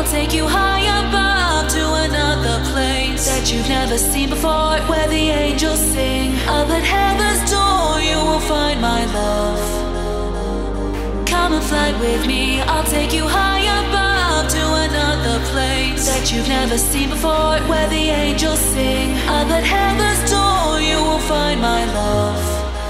I'll take you high above to another place that you've never seen before, where the angels sing. Up at heaven's door you will find my love. Come and fly with me, I'll take you high above to another place that you've never seen before, where the angels sing. Up at heaven's door you will find my love.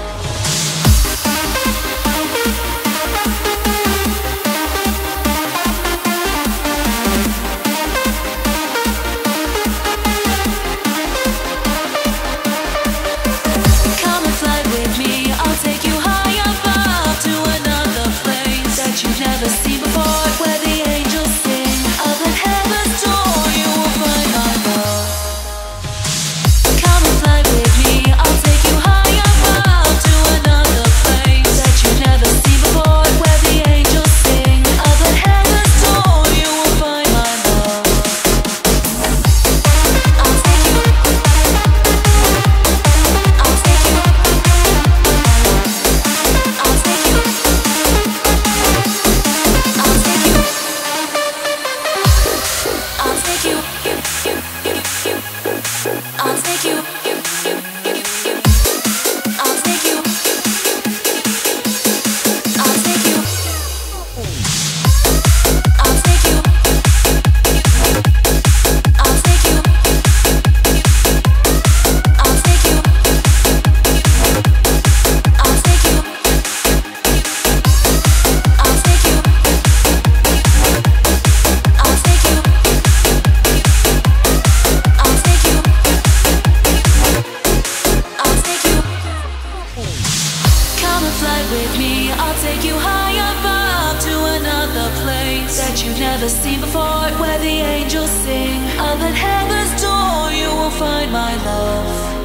Never seen before, where the angels sing. Up at heaven's door you will find my love.